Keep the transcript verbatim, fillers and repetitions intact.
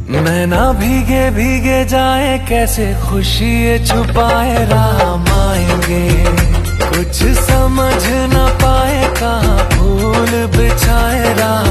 नैना भीगे भीगे जाए, कैसे खुशी ये छुपाए, राम आएंगे कुछ समझ न पाए, कहाँ फूल बिछाए, राम